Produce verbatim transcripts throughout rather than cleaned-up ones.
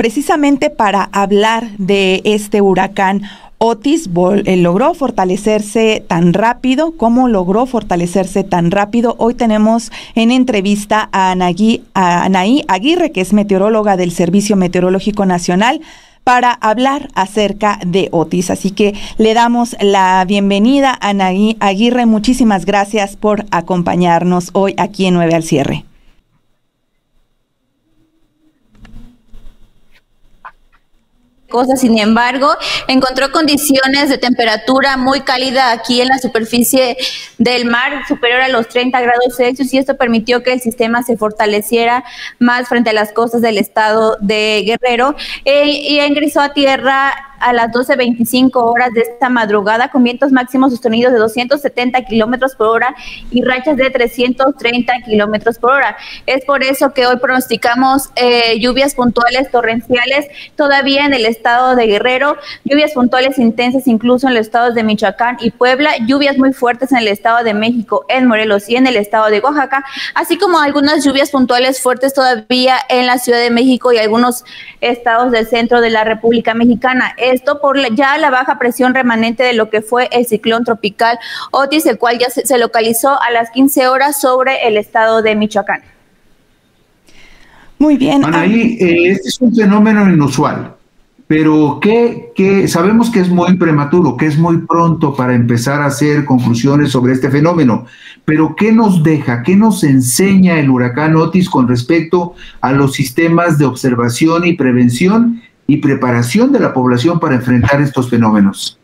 precisamente para hablar de este huracán Otis. Eh, logró fortalecerse tan rápido. ¿Cómo logró fortalecerse tan rápido? Hoy tenemos en entrevista a Anaí, a Anaí Aguirre, que es meteoróloga del Servicio Meteorológico Nacional, para hablar acerca de Otis. Así que le damos la bienvenida a Anaí Aguirre. Muchísimas gracias por acompañarnos hoy aquí en nueve al cierre. Cosas, sin embargo, encontró condiciones de temperatura muy cálida aquí en la superficie del mar, superior a los treinta grados Celsius, y esto permitió que el sistema se fortaleciera más frente a las costas del estado de Guerrero, eh, y ingresó a tierra a las doce veinticinco horas de esta madrugada con vientos máximos sostenidos de doscientos setenta kilómetros por hora y rachas de trescientos treinta kilómetros por hora. Es por eso que hoy pronosticamos eh, lluvias puntuales torrenciales todavía en el estado de Guerrero, lluvias puntuales intensas incluso en los estados de Michoacán y Puebla, lluvias muy fuertes en el estado de México, en Morelos y en el estado de Oaxaca, así como algunas lluvias puntuales fuertes todavía en la Ciudad de México y algunos estados del centro de la República Mexicana. Esto por la, ya la baja presión remanente de lo que fue el ciclón tropical Otis, el cual ya se, se localizó a las quince horas sobre el estado de Michoacán. Muy bien. Anaí, eh, este es un fenómeno inusual, pero ¿qué, qué, sabemos que es muy prematuro, que es muy pronto para empezar a hacer conclusiones sobre este fenómeno, pero ¿qué nos deja, qué nos enseña el huracán Otis con respecto a los sistemas de observación y prevención y preparación de la población para enfrentar estos fenómenos?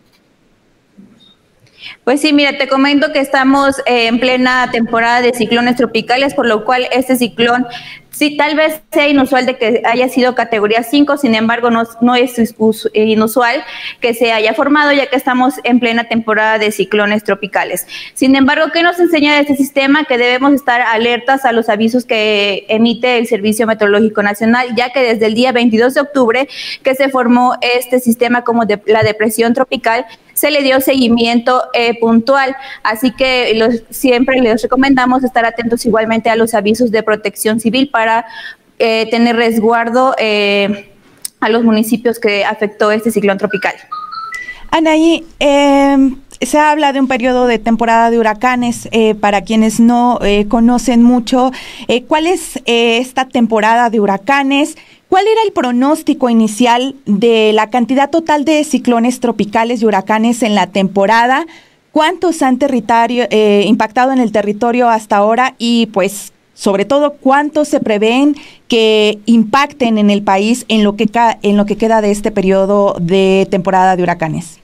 Pues sí, mira, te comento que estamos eh, en plena temporada de ciclones tropicales, por lo cual este ciclón, sí, tal vez sea inusual de que haya sido categoría cinco, sin embargo, no, no es inusual que se haya formado, ya que estamos en plena temporada de ciclones tropicales. Sin embargo, ¿qué nos enseña de este sistema? Que debemos estar alertas a los avisos que emite el Servicio Meteorológico Nacional, ya que desde el día veintidós de octubre que se formó este sistema como de, la depresión tropical, se le dio seguimiento eh, puntual, así que los, siempre les recomendamos estar atentos igualmente a los avisos de protección civil para eh, tener resguardo eh, a los municipios que afectó este ciclón tropical. Anaí, eh, se habla de un periodo de temporada de huracanes. Eh, para quienes no eh, conocen mucho, eh, ¿cuál es eh, esta temporada de huracanes? ¿Cuál era el pronóstico inicial de la cantidad total de ciclones tropicales y huracanes en la temporada? ¿Cuántos han territorio, eh, impactado en el territorio hasta ahora? Y pues, sobre todo, ¿cuántos se prevén que impacten en el país en lo que, en lo que queda de este periodo de temporada de huracanes?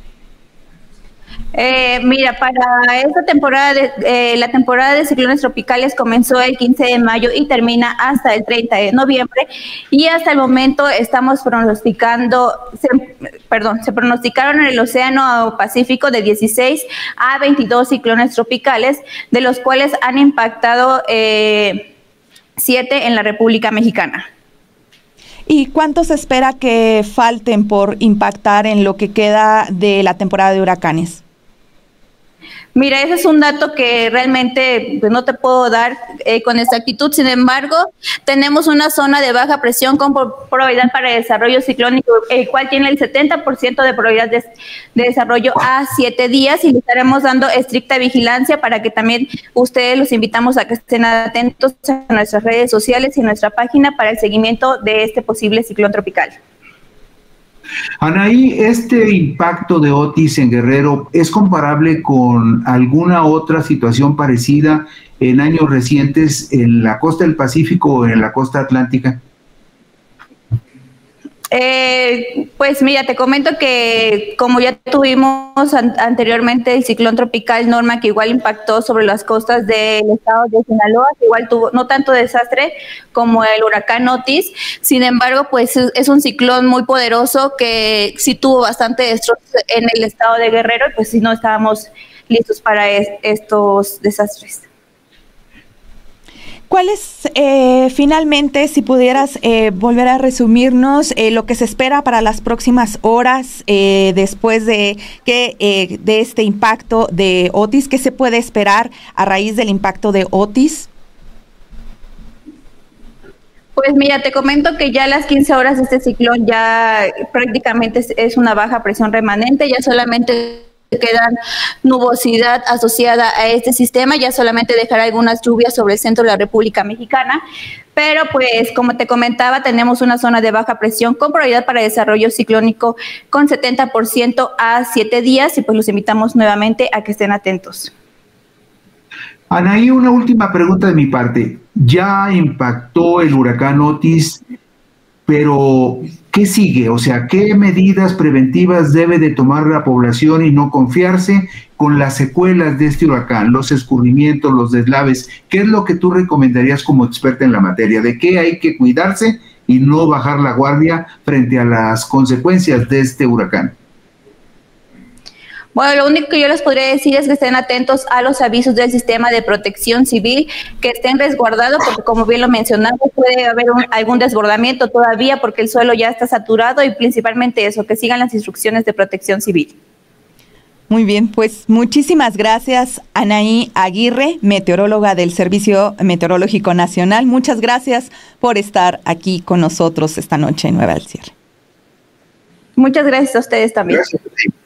Eh, mira, para esta temporada, de, eh, la temporada de ciclones tropicales comenzó el quince de mayo y termina hasta el treinta de noviembre, y hasta el momento estamos pronosticando, se, perdón, se pronosticaron en el Océano Pacífico de dieciséis a veintidós ciclones tropicales, de los cuales han impactado eh, siete en la República Mexicana. ¿Y cuántos se espera que falten por impactar en lo que queda de la temporada de huracanes? Mira, ese es un dato que realmente pues, no te puedo dar eh, con exactitud. Sin embargo, tenemos una zona de baja presión con probabilidad para desarrollo ciclónico, el cual tiene el setenta por ciento de probabilidad de, de desarrollo a siete días, y le estaremos dando estricta vigilancia para que también ustedes los invitamos a que estén atentos a nuestras redes sociales y nuestra página para el seguimiento de este posible ciclón tropical. Anaí, ¿este impacto de Otis en Guerrero es comparable con alguna otra situación parecida en años recientes en la costa del Pacífico o en la costa atlántica? Eh, pues mira, te comento que como ya tuvimos an anteriormente el ciclón tropical Norma, que igual impactó sobre las costas del estado de Sinaloa, que igual tuvo no tanto desastre como el huracán Otis. Sin embargo, pues es, es un ciclón muy poderoso que sí tuvo bastante destrozo en el estado de Guerrero, y pues sí no estábamos listos para es estos desastres. ¿Cuál es, eh, finalmente, si pudieras eh, volver a resumirnos eh, lo que se espera para las próximas horas eh, después de, que, eh, de este impacto de Otis? ¿Qué se puede esperar a raíz del impacto de Otis? Pues mira, te comento que ya a las quince horas de este ciclón ya prácticamente es, es una baja presión remanente, ya solamente queda nubosidad asociada a este sistema, ya solamente dejará algunas lluvias sobre el centro de la República Mexicana, pero pues como te comentaba, tenemos una zona de baja presión con probabilidad para desarrollo ciclónico con setenta por ciento a siete días y pues los invitamos nuevamente a que estén atentos. Anaí, una última pregunta de mi parte. Ya impactó el huracán Otis, pero ¿qué sigue? O sea, ¿qué medidas preventivas debe de tomar la población y no confiarse con las secuelas de este huracán, los escurrimientos, los deslaves? ¿Qué es lo que tú recomendarías como experta en la materia? ¿De qué hay que cuidarse y no bajar la guardia frente a las consecuencias de este huracán? Bueno, lo único que yo les podría decir es que estén atentos a los avisos del sistema de protección civil, que estén resguardados, porque como bien lo mencionamos, puede haber un, algún desbordamiento todavía porque el suelo ya está saturado y principalmente eso, que sigan las instrucciones de protección civil. Muy bien, pues muchísimas gracias, Anaí Aguirre, meteoróloga del Servicio Meteorológico Nacional. Muchas gracias por estar aquí con nosotros esta noche en Nueva al Cierre. Muchas gracias a ustedes también. Gracias.